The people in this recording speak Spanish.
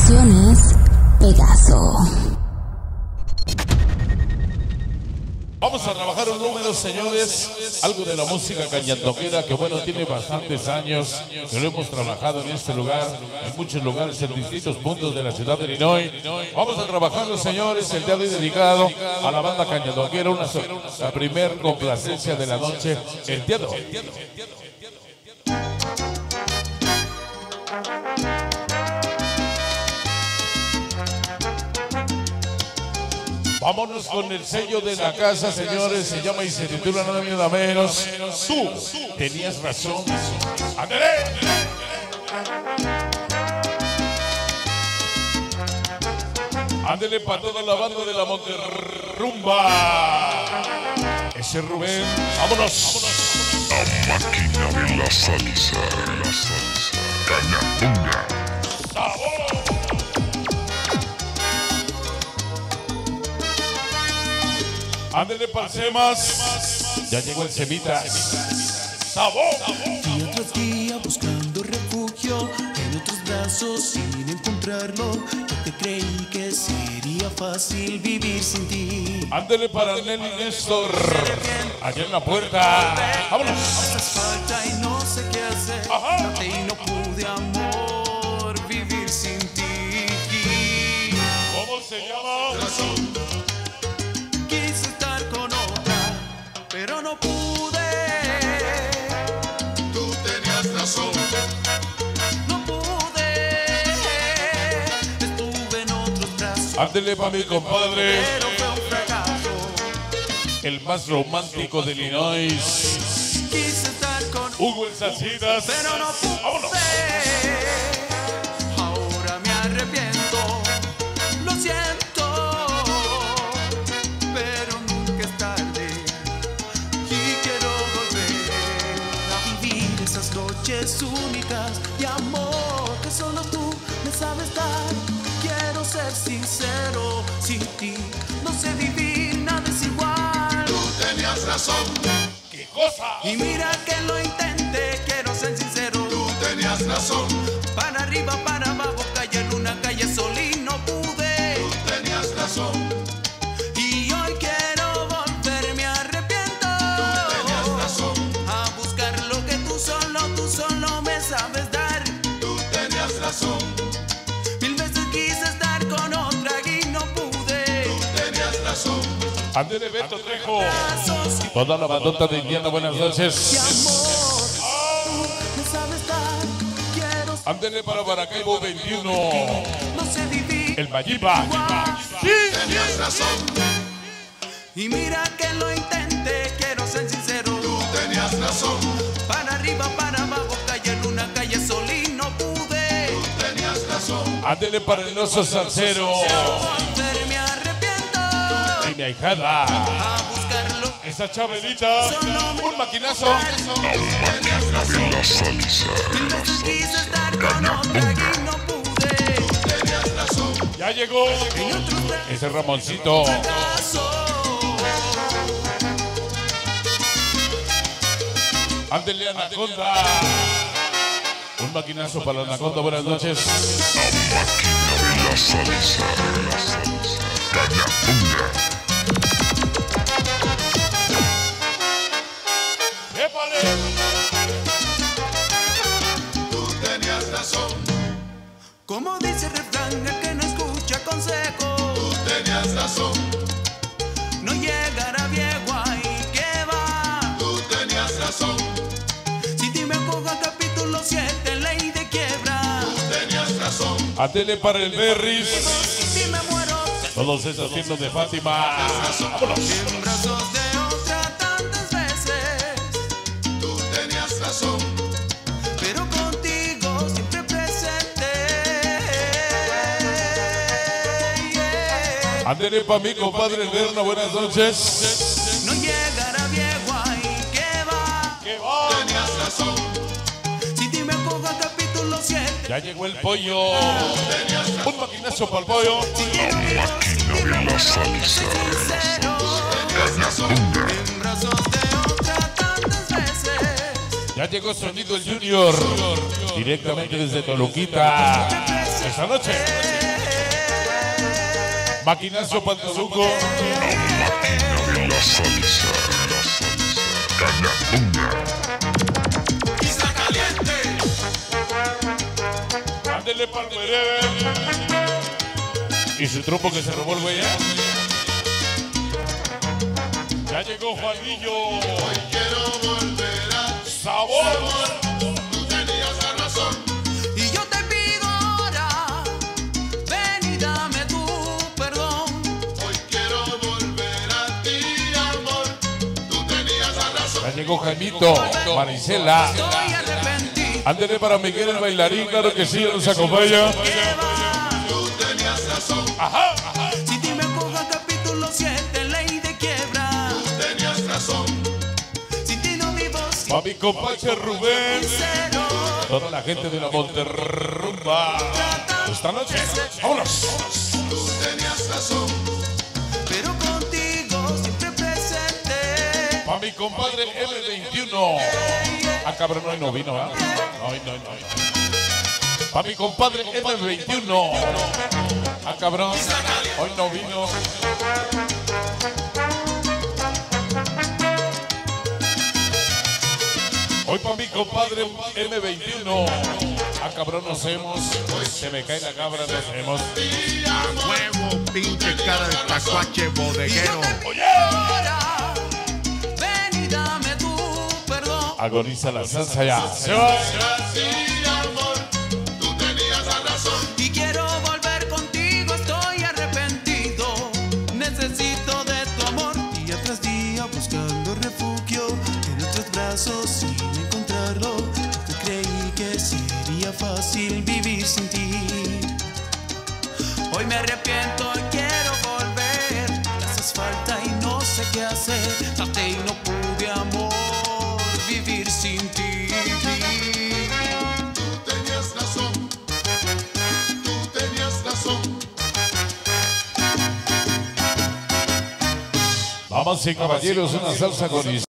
Producciones Pegaso. Vamos a trabajar un número, señores, algo de la música cañandoquera que bueno, tiene bastantes años que lo hemos trabajado en este lugar, en muchos lugares, en distintos puntos de la ciudad de Illinois. Vamos a trabajarlo, señores, el día de hoy dedicado a la banda cañandoquera, la primer complacencia de la noche, el día de hoy. Vámonos con el sello de la casa, señores. Se llama y se titula nada menos. Tú tenías razón. ¡Ándale! Ándale para toda la banda de la Monterrumba. Ese Rubén. ¡Vámonos! La máquina de la salsa. Cañapunga. ¡Sabor! Ándele, Palsemas. Ya llegó el Semitas. ¡Sabor! Día tras día buscando refugio en otros brazos sin encontrarlo. Yo te creí que sería fácil vivir sin ti. Ándele para Nelly Néstor. Allá en la puerta. ¡Vámonos! Haces falta y no sé qué hacer. Ajá. Traté y no pude, amor, vivir sin ti. ¿Cómo se llama? Quise estar con otra, pero no pude. Tú tenías razón. No pude. Estuve en otros brazos, Ándele para mi compadre, pero fue un fracaso. el más romántico de Illinois, Quise estar con Hugo Salsitas. pero no pude. ¡Vámonos! Ahora me arrepiento, lo siento, pero nunca es tarde y quiero volver a vivir esas noches únicas de amor que solo tú me sabes dar. Quiero ser sincero, sin ti no sé vivir, nada es igual. Tú tenías razón. ¡Qué cosa! Y mira que lo intenté, quiero ser sincero. Tú tenías razón. Para arriba, para abajo, calle en una calle sola y no pude. Tú tenías razón. Y hoy quiero volver, me arrepiento. Tú tenías razón. A buscar lo que tú solo me sabes dar. Tú tenías razón. Mil veces quise estar con otra y no pude. Tú tenías razón. Ándele, Beto Trejo. Brazos Toda la bandota de Indiana, buenas de noches. amor, tú me sabes dar. Quiero ser Ándele para Maracaibo 21. no sé vivir. El Mayipa. ¡Sí! Tenías razón. Y mira que lo intenté, quiero ser sincero. Tú tenías razón. Para arriba, para abajo, calle en una calle sola y no pude. Tú tenías razón. Ándele para el oso salsero. Volver, me arrepiento. Y mi ahijada. A buscarlo. Esa Chabelita. Un maquinazo. La máquina de la salsa. Mil veces quise estar con otra y no pude. Tenías razón. Ya llegó ese Ramoncito. Fracaso. Ándele, Anaconda. Un maquinazo para la Anaconda, buenas noches. La máquina de la salsa. Cañapunga. ¡Épale! Tú tenías razón. Como dice el refrán, el que no escucha consejo Tú tenías razón. no llegará viejo ahí que va. Tú tenías razón. Si ti me pongo al capítulo 7, ley de quiebra. Tú tenías razón. Ándele para el Berris. Si me muero Todos esos tiempos de Fátima. ¡Vámonos! en brazos de otra tantas veces, Tú tenías razón. pero contigo siempre presente. Yeah. Ándele para mi compadre Lerna, buenas noches. No llegará viejo ahí que va. ¡Qué va! Tenías razón. Si ti me pongo al capítulo 7, Ya llegó el pollo. Un maquinazo para el pollo. La máquina de la salsa. Cañapunga. en brazos de otra tantas veces. Ya llegó Sonido el Junior. Directamente desde Toluquita. Esta noche. Maquinazo Pantaluco. La máquina de la salsa. Cañapunga. Isla Caliente. Ándele pa'l wherever. Y su truco que se robó el güey. Ya llegó Juanillo. Hoy quiero volver a Sabor. tú tenías la razón. Y yo te pido ahora, ven y dame tu perdón. Hoy quiero volver a ti, amor. Tú tenías la razón. Ya llegó Jaimito. Marisela. Estoy arrepentido. Ándele para Miguel el bailarín, claro que sí, nos acompaña. Tú tenías razón. Ajá. Si ti me coja capítulo 7, ley de quiebra. Tú tenías razón. Sin ti no vivo Pa' mi compache Rubén. sincero. Toda la gente de la Monterrumba. Esta noche, vámonos. Tú tenías razón. Pero contigo siempre presente. Pa' mi compadre M21. Ah, cabrón, hoy no vino, ¿verdad? No. Pa' mi compadre M21. Ah, cabrón, hoy no vino. Hoy pa' mi compadre M21. Ah, cabrón, nos vemos. Se me cae la cabra, nos vemos. Huevo, pinche cara de tacuache bodeguero. Ahora, ven y dame tu perdón. Agoniza la salsa ya. Se va. Sí, amor. Tú tenías la razón. Y quiero volver contigo, estoy arrepentido. Necesito de tu amor. Día tras día buscando refugio en otros brazos sin encontrarlo. Yo creí que sería fácil vivir sin ti. Hoy me arrepiento y quiero volver. Me haces falta y no sé qué hacer. Traté y no pude, amor, vivir sin ti. Tú tenías razón. Tú tenías razón. Vamos, y caballeros, una salsa agonizante.